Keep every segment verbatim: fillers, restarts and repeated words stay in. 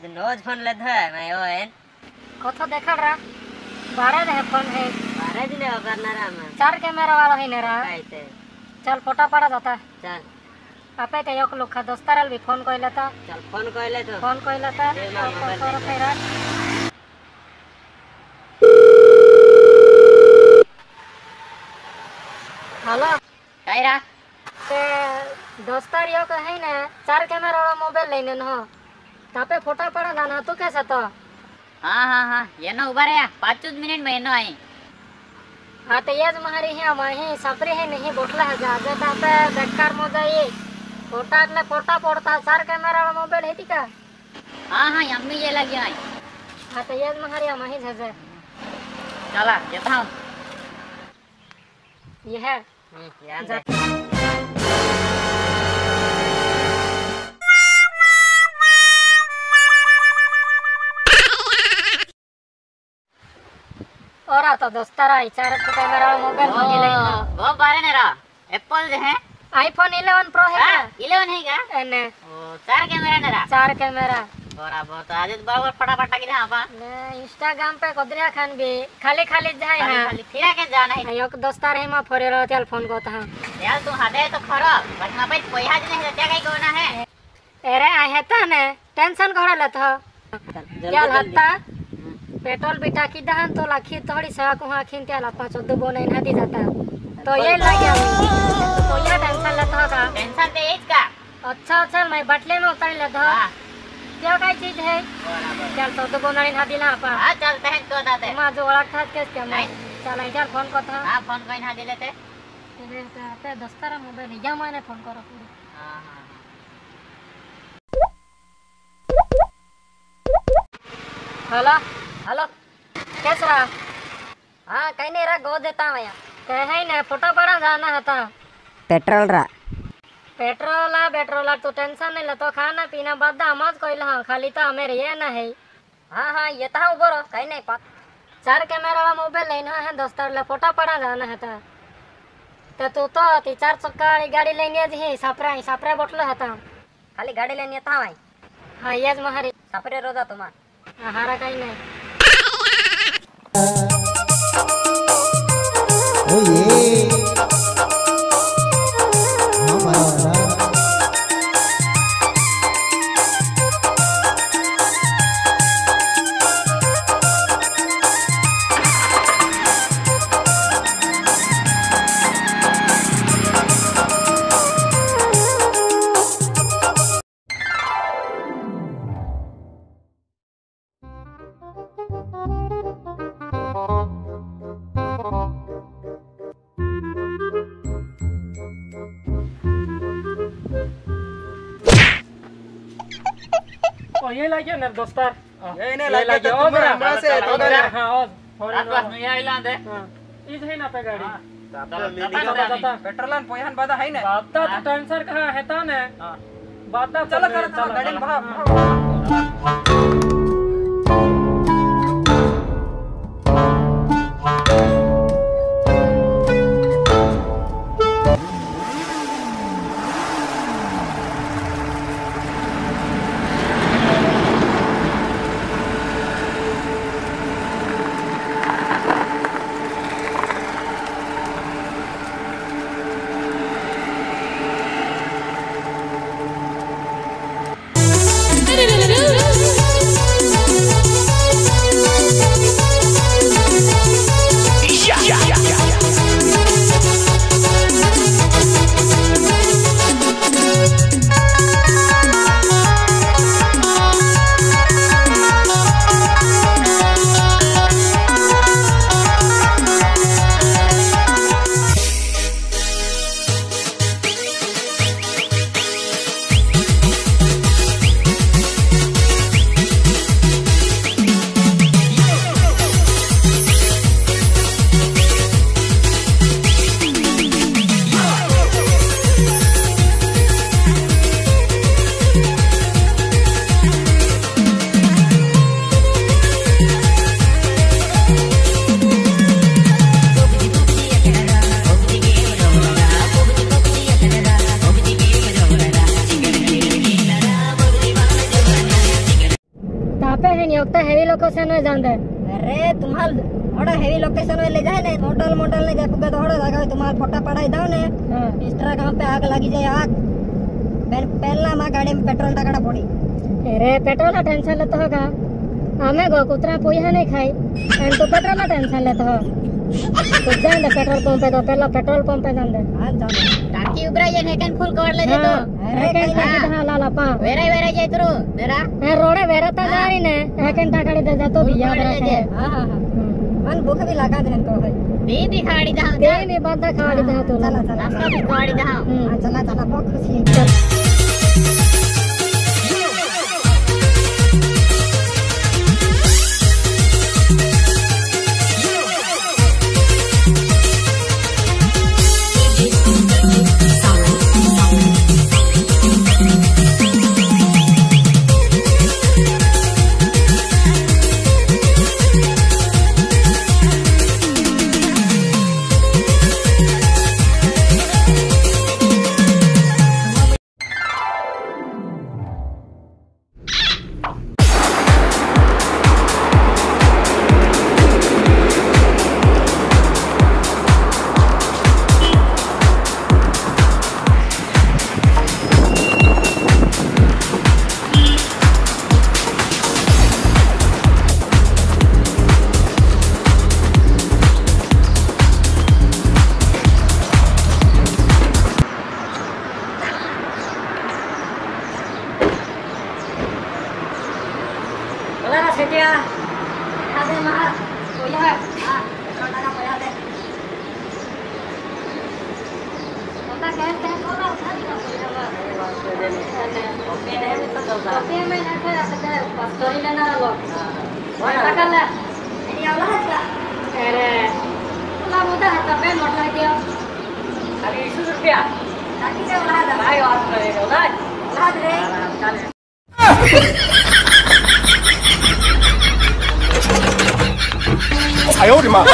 रोज phone लेता है मैं ओ है कथो देखल रा बारह दे फोन है बारह दिन हो करना रा मैं चार कैमरा वाला है नेरा कैसे चल फोटा पड़ा जाता चल आपे के एक लोग दोस्तारल भी फोन कोइला था चल फोन कोइले तो फोन कोइला था और फिर हेलो कायरा ते दोस्तार यो का है ना चार कैमरा वाला मोबाइल लेने न हो तापे फोटा पड़ा ना तू कैसे तो हाँ हाँ हाँ ये ना उबारे या पाँच मिनट में ना आई हाँ तो ये तुम्हारी है वहीं सपरी है नहीं बोटला है जा जे तापे बेकार मोजा ये फोटा ने फोटा पड़ता चार कैमरा वाला मोबाइल है टिका हाँ हाँ यम्मी ये लगी आई हाँ तो ये तुम्हारी वहीं है चला ये था ये है यार और आता दोस्तारा चार कैमरा वाला मोबाइल हो गया वो बारे ने रहा एप्पल जो है आईफोन इलेवन प्रो है क्या इलेवन है क्या एने ओ चार कैमरा ने रहा चार कैमरा बराबर तो आज बराबर फटाफट टाकी दे आपा ने इंस्टाग्राम पे कोदरिया खान भी खाली खाली जाए ना खाली फिरा के जाना है एक दोस्तार है मा फोरेरो तेल फोन को था यार तू हादे तो खरो बट ना पे कोई हाज नहीं है क्या कहीं कोना है अरे आए था ने टेंशन कोड़ा लेत हो तेल हत्ता पेट्रोल बिटा की दहन तो लाखी थोड़ी सा को आखिन तेल आपा चौदह बोने ना दी जाता तो ये लग गया तो ये टेंशन लेता का टेंशन ते एज का अच्छा अच्छा मैं बटले में उतार लेता क्या काय चीज है चल तो तो बोना ना दिला आपा हां चलते हैं तो दाते मां जो वाला था केस क्या मैं चल इधर फोन को था हां फोन को ना दे लेते तेरे पे दोस्तारा मोबाइल या मैंने फोन करो पूरी हां हां हेलो हेलो कैसा रहा हां कहीं नहीं रहा गो देता मैं कहे ही ना फोटो पड़ा जाना था पेट्रोल रा पेट्रोल आ पेट्रोल आ तो टेंशन नहीं ले तो खाना पीना बदा मत कोई ला खाली तो हमें ये ना है हां हां ये तो ऊपर कहीं नहीं पा चार कैमरा वाला मोबाइल लेना है दोस्तार ले फोटो पड़ा जाना है था तो तू तो ती चार चक्का वाली गाड़ी लेंगे जी सपरा सपरा बोतल है था खाली गाड़ी लेनी था भाई हां ये तुम्हारी सपरे रोजा तुम्हारा हारा कहीं नहीं Oh yeah. Mama. ये लगे ना दोस्तार ये ने लगे तो तुम हमरा से तो ना हां और फौरन बस नहीं आइला दे हां इज है ना पे गाड़ी पेट्रोल पोयहन बादा है ना बाता तो टेंशन कहां है ता ने हां बाता चलो कर चलो गाड़ी में भाग Da da da पे है नहीं होता हेवी लोकेशन में जान दे अरे तुम्हार ओड़ा हेवी लोकेशन में ले जाए ने होटल मोटल ने जापुगा तो ओड़ा लगा तुम्हार फोटा पड़ाई दाओ ने इंस्टाग्राम पे आग लगी जाए आग पहल पहला मा गाड़ी में पेट्रोल टाकड़ा पड़ी अरे पेट्रोल का टेंशन लेते होगा हमें गो कुतरा पोया नहीं खाई एंड तो पेट्रोल का टेंशन लेते हो तो जान दे पेट्रोल पंप पे तो पहला पेट्रोल पंप पे जान दे हां जाओ टाकी उबरा ये नेकन फुल कवर ले दे तो अरे कहीं टाकी धा लाला पा वेरा वेरा जाय तरो तेरा ए रोडे वेरा ता जारी ने एक टाकड़ी दे जा तो भी याद रखे हां हां मन भूख भी लगा दे तो है दी भी खाड़ी दा दे नहीं बात खाड़ी दा तो चला चला नाश्ता भी खाड़ी दा हां चला चला बहुत खुशी है सेटिया आदे महा पोया हां पेट्रोल टाका पोया दे पता कहते हैं थोड़ा सा भी पोया बा मैंने भी तो चलता है मैं ना था सकता है स्टोरी लेना लो वाला कर ले नहीं आवला है अरे ना मुदा है तब मैं नोट लगा दिया अभी बीस रुपया ताकि से वाला है भाई और करेगा ना ला दे चल 哎呦我的妈！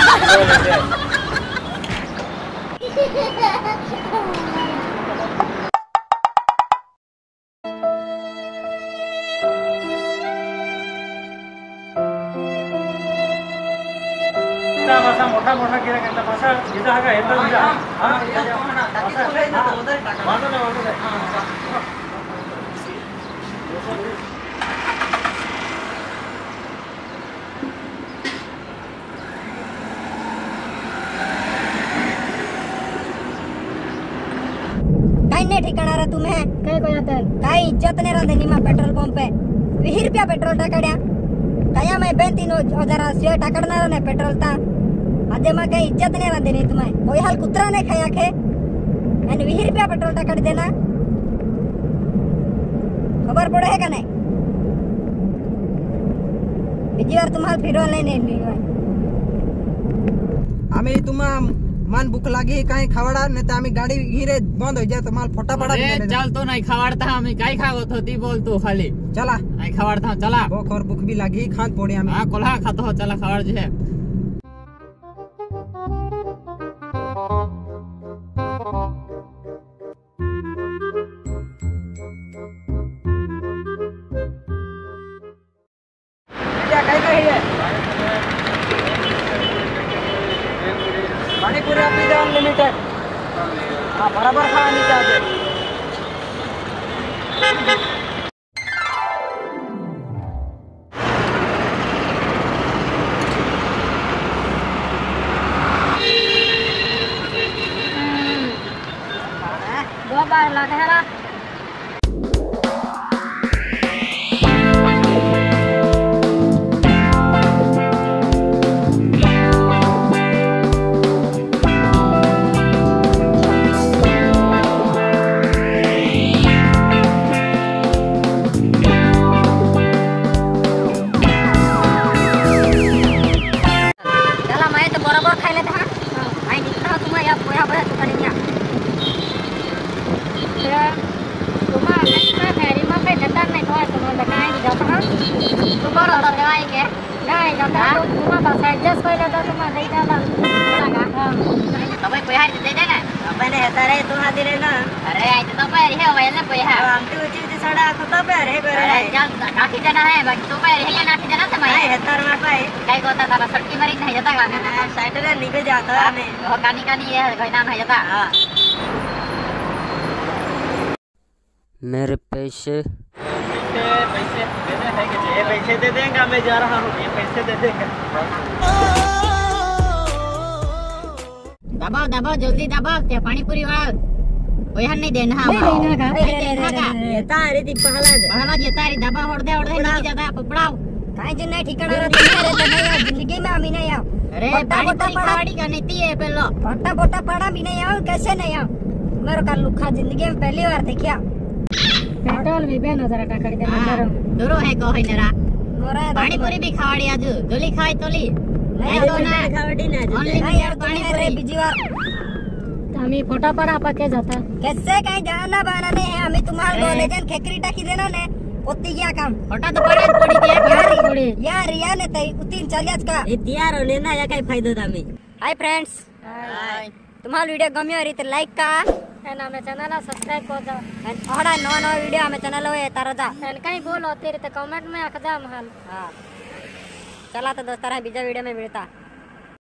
masa मोठा मोठा गिरा करता masa जिथं हा का येतो तुझा हा वाटत नाही वाटत आहे नहीं ठिकाना रहा तुम्हें काय को जाते काई इज्जत नहीं रहते निमा पेट्रोल पंप पे वीस रुपया पेट्रोल टाकड्या कया मैं बेन तीन हजार अस्सी टाकड़ना ने पेट्रोल ता अदे मा कई इज्जत नहीं रहते नहीं तुम्हें कोई हाल कुतरा नहीं खाया खे एंड वीस रुपया पेट्रोल टाकड़ देना खबर पड़े है का नहीं बीजी बार तुम्हारा फिरवा नहीं नहीं आम्ही तुम्हा मान भूक लागी काही खावडा नाही तर आम्ही गाडी हिरे बंद हो जाए तो माल फोटा पड़ा अरे चल तो नहीं खवाड़ता हमें काई खावत होती बोल तू खाली चला नहीं खवाड़ता चला भूख और भूख भी लागी खान पड़े हमें हां कोल्हा खातो हो चला खवाड़ जे है क्या काय काय है पानीपुरी आपली द्या अनलिमिटेड हाँ बराबर खा नीचे आते दो बार लगा है ना Kamu kuya hari dede na. अपने हेता रे तुम हाथी रे ना अरे आई तो पैर है वयले पैहा आमटी उची उची सडा खता पे अरे करे अरे चल काकी जना है बाकी तो पैर है या नाकी जना त मैं है तार मा पाए काय कोता था सटकी मरी नहीं जाता गाने साइड रे निकल जाता है वो कानी कानी है कोई नाम है जाता हां मेरे पैसे पैसे देने हैं कि ये पैसे दे देंगे मैं जा रहा हूँ ये पैसे दे देंगे दबाओ दबाओ जल्दी दबाओ ते पानी पूरी वाला ओहन नहीं देना हम देना का ये तारे दी पहला दे पहला जे तारी दबा होड़ दे होड़ दे नहीं जाता पकड़ाओ काई जिन नहीं ठिकाना रे तुम्हारे तो नहीं आओ जिंदगी में अभी नहीं आओ अरे पानी पूरी खाड़ी का नीति है पहलो पट्टा बोटा पड़ा भी नहीं आओ कैसे नहीं आओ मेरे का लुखा जिंदगी में पहली बार देखिया पेट्रोल भी बेन जरा टाकड़ दे नजर दूरो है को है नरा मोरा पानी पूरी भी खाड़ी आज दोली खाई तोली नहीं तो ना खावड़ी ना ओनली नहीं यार पानी रे बिजी बार आम्ही फोटा पडा पके जाता कैसे कहीं जाना बाना नहीं है हमें तुम्हारे कॉलेजन खेकरी टाकी देना ने पोती गया काम फोटा तो पड़े पड़ी दे यार थोड़ी यार यार ने तई उतीन चलियाच का इतिहार होने ना या काही फायदा दामी हाय फ्रेंड्स तुम्हाला वीडियो गमी हो रही तो लाइक का एंड हमें चैनल सब्सक्राइब कर दो और नवा नवा वीडियो हमें चैनल हो तारा जा एंड कहीं बोलो तेरे तो कमेंट में आख जा महल हां चला तो दोस्तों बीजा वीडियो में मिलता